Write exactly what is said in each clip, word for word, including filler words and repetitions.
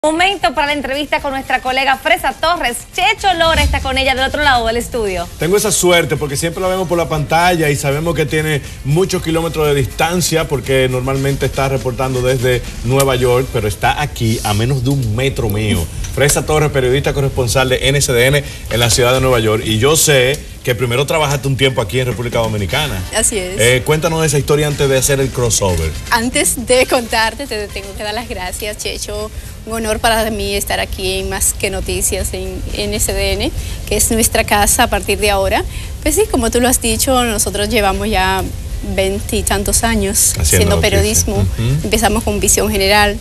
Momento para la entrevista con nuestra colega Fresa Torres. Checho Lora está con ella del otro lado del estudio. Tengo esa suerte porque siempre la vemos por la pantalla y sabemos que tiene muchos kilómetros de distancia porque normalmente está reportando desde Nueva York, pero está aquí a menos de un metro mío. Fresa Torres, periodista corresponsal de N S D N en la ciudad de Nueva York. Y yo sé que primero trabajaste un tiempo aquí en República Dominicana. Así es. Eh, cuéntanos esa historia antes de hacer el crossover. Antes de contarte, te tengo que dar las gracias, Checho. Un honor para mí estar aquí en Más que Noticias en N S D N, que es nuestra casa a partir de ahora. Pues sí, como tú lo has dicho, nosotros llevamos ya veinte y tantos años haciendo periodismo. Uh-huh. Empezamos con Visión General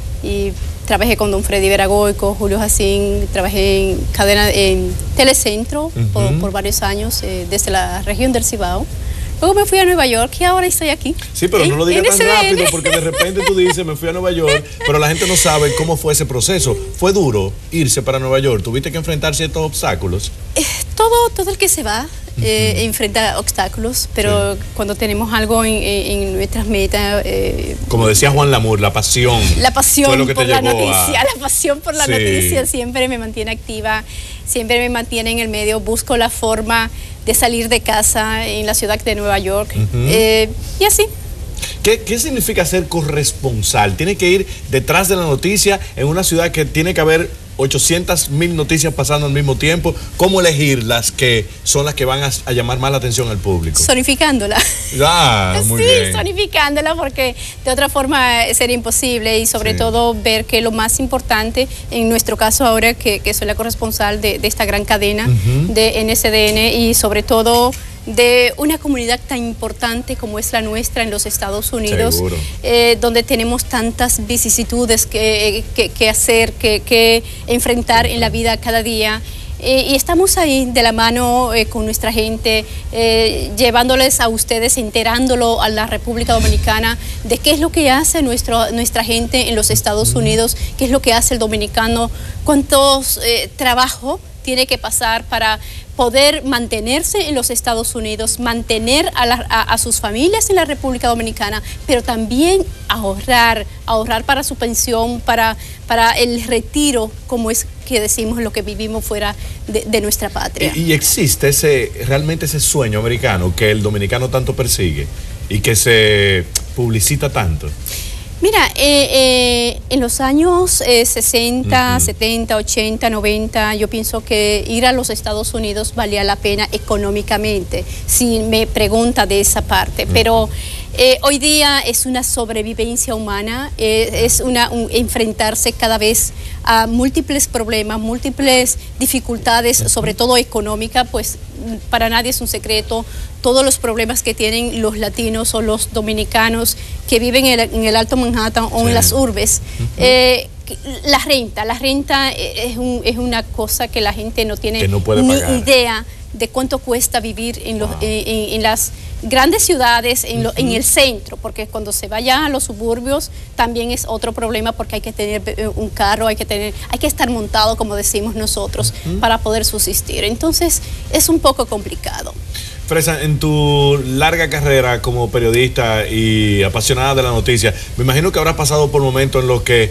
y trabajé con don Freddy Veragoico, Julio Jacín, trabajé en cadena en Telecentro uh-huh. por, por varios años eh, desde la región del Cibao. Luego me fui a Nueva York y ahora estoy aquí. Sí, pero no lo digas tan rápido porque de repente tú dices, me fui a Nueva York, pero la gente no sabe cómo fue ese proceso. ¿Fue duro irse para Nueva York? ¿Tuviste que enfrentar ciertos obstáculos? Eh, todo, todo el que se va eh, uh-huh. enfrenta obstáculos, pero sí. cuando tenemos algo en, en, en nuestras metas... Eh, Como decía Juan Lamour, la pasión. La pasión fue lo que por te la llevó noticia, a... la pasión por la sí. noticia siempre me mantiene activa, siempre me mantiene en el medio, busco la forma de salir de casa en la ciudad de Nueva York, uh-huh. eh, y así. ¿Qué, ¿Qué significa ser corresponsal? Tiene que ir detrás de la noticia en una ciudad que tiene que haber ochocientas mil noticias pasando al mismo tiempo. ¿Cómo elegir las que son las que van a, a llamar más la atención al público? Sonificándola. Ah, muy sí, bien. sonificándola porque de otra forma sería imposible y sobre sí. todo ver que lo más importante, en nuestro caso ahora que, que soy la corresponsal de, de esta gran cadena uh-huh. de N S D N y sobre todo de una comunidad tan importante como es la nuestra en los Estados Unidos, eh, donde tenemos tantas vicisitudes que, que, que hacer, que, que enfrentar en la vida cada día. Eh, y estamos ahí de la mano eh, con nuestra gente, eh, llevándoles a ustedes, enterándolo a la República Dominicana de qué es lo que hace nuestro, nuestra gente en los Estados Unidos, qué es lo que hace el dominicano, cuántos eh, trabajo tiene que pasar para poder mantenerse en los Estados Unidos, mantener a, la, a, a sus familias en la República Dominicana, pero también ahorrar, ahorrar para su pensión, para, para el retiro, como es que decimos lo que vivimos fuera de, de nuestra patria. Y, y existe ese, realmente ese sueño americano que el dominicano tanto persigue y que se publicita tanto. Mira, eh, eh, en los años eh, sesenta, uh-huh. setenta, ochenta, noventa, yo pienso que ir a los Estados Unidos valía la pena económicamente, si me pregunta de esa parte, uh-huh. pero eh, hoy día es una sobrevivencia humana, eh, es una, un enfrentarse cada vez a múltiples problemas, múltiples dificultades, uh-huh. sobre todo económica, pues para nadie es un secreto todos los problemas que tienen los latinos o los dominicanos que viven en el, en el Alto Manhattan o sí. en las urbes. Uh-huh. eh, la renta, la renta es, un, es una cosa que la gente no tiene no puede ni pagar. idea de cuánto cuesta vivir en, los, wow. en, en, en las grandes ciudades, en, lo, uh-huh. en el centro, porque cuando se vaya a los suburbios también es otro problema porque hay que tener un carro, hay que, tener, hay que estar montado, como decimos nosotros, uh-huh. para poder subsistir. Entonces es un poco complicado. Fresa, en tu larga carrera como periodista y apasionada de la noticia, me imagino que habrás pasado por momentos en los que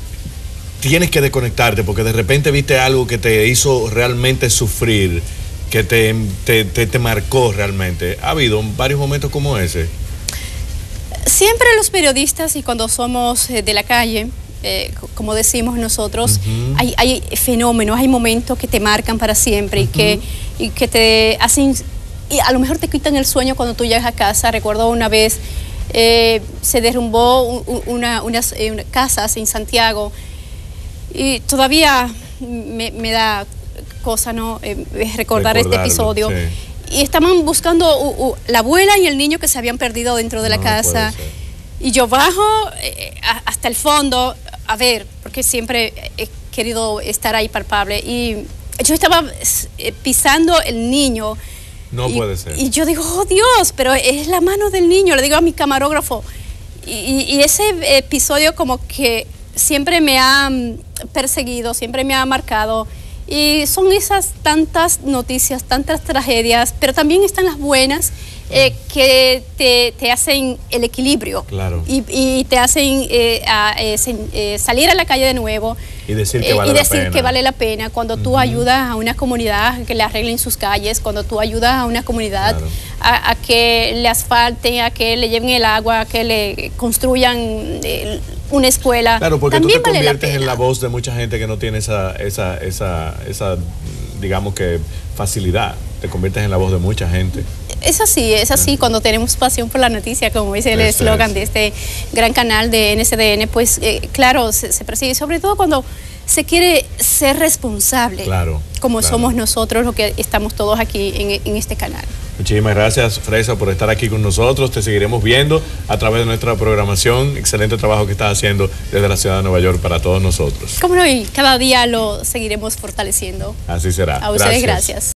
tienes que desconectarte porque de repente viste algo que te hizo realmente sufrir, que te, te, te, te marcó realmente. ¿Ha habido varios momentos como ese? Siempre los periodistas y cuando somos de la calle, eh, como decimos nosotros, uh-huh. hay, hay fenómenos, hay momentos que te marcan para siempre uh-huh. y, que, y que te hacen... Y a lo mejor te quitan el sueño cuando tú llegas a casa. Recuerdo una vez eh, se derrumbó un, una, unas eh, una casas en Santiago y todavía me, me da cosa no eh, recordar este episodio. Sí. Y estaban buscando uh, uh, la abuela y el niño que se habían perdido dentro de la no, casa. Y yo bajo eh, hasta el fondo a ver, porque siempre he querido estar ahí palpable. Y yo estaba eh, pisando el niño. No y, puede ser. Y yo digo, oh Dios, pero es la mano del niño, le digo a mi camarógrafo. Y, y, y ese episodio como que siempre me ha perseguido, siempre me ha marcado. Y son esas tantas noticias, tantas tragedias, pero también están las buenas eh, que te, te hacen el equilibrio. Claro. Y, y te hacen eh, a, eh, sen, eh, salir a la calle de nuevo. Y decir que eh, vale y la decir pena. que vale la pena. Cuando tú uh-huh. ayudas a una comunidad a que le arreglen sus calles, cuando tú ayudas a una comunidad claro. a, a que le asfalten, a que le lleven el agua, a que le construyan eh, una escuela. Claro, porque también tú te vale conviertes la en la voz de mucha gente que no tiene esa, esa, esa, esa, digamos que, facilidad. Te conviertes en la voz de mucha gente. Es así, es así, sí. Cuando tenemos pasión por la noticia, como dice el eslogan de este gran canal de N S D N, pues eh, claro, se, se persigue, sobre todo cuando se quiere ser responsable, claro, como claro. somos nosotros los que estamos todos aquí en, en este canal. Muchísimas gracias, Fresa, por estar aquí con nosotros. Te seguiremos viendo a través de nuestra programación. Excelente trabajo que estás haciendo desde la ciudad de Nueva York para todos nosotros. Cómo no, y cada día lo seguiremos fortaleciendo. Así será. A ustedes, gracias. gracias.